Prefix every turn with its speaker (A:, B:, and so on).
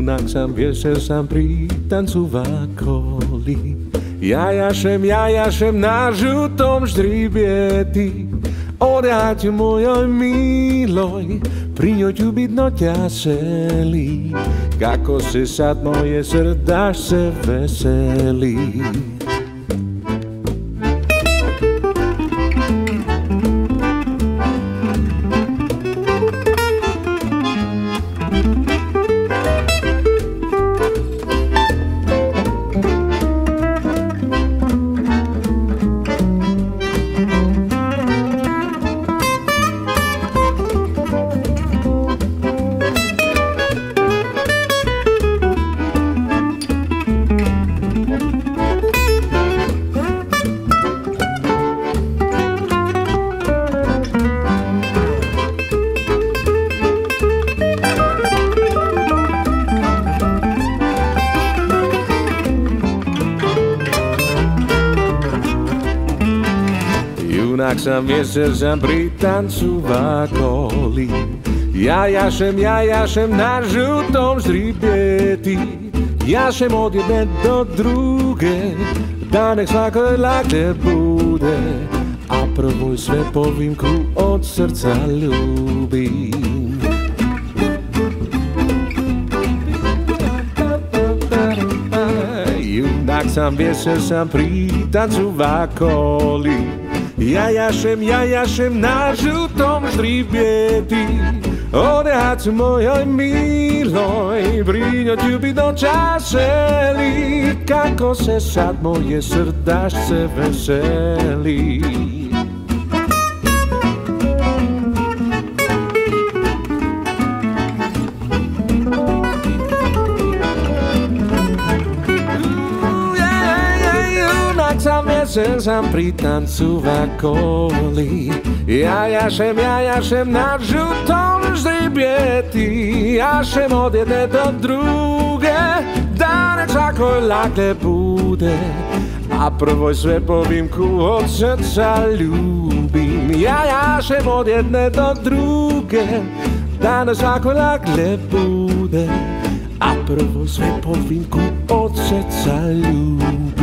A: Junak sam večer sam pritancovakoli. Jajašem na žutom ždribieti. Odjať mojoj miloj, pri ňoj vidno ťa selí. Kako se sad moje srdašce veseli. Junak sam večer sam pritancovakoli. Jajašem na žutom ždribieti. Jašem od jedne do druge, da nek svakoj lakše bude. A prvoj sve povimku od srca ljubim. Junak sam večer sam pritancovakoli. Jajašem na žutom ždribieti. Odjať mojoj miloj, pri ňoj vidno ťa selí. Kako se sad moje srdašce veseli. Sam večer sam pritancovakoli. Jajašem na žutom ždribieti. Jašem od jedne do druge, da nek svakoj lakše bude. A prvoj sve povimku od srca ljubim. Jajašem od jedne do druge, da nek svakoj lakše bude. A prvoj sve povimku od srca ljubim.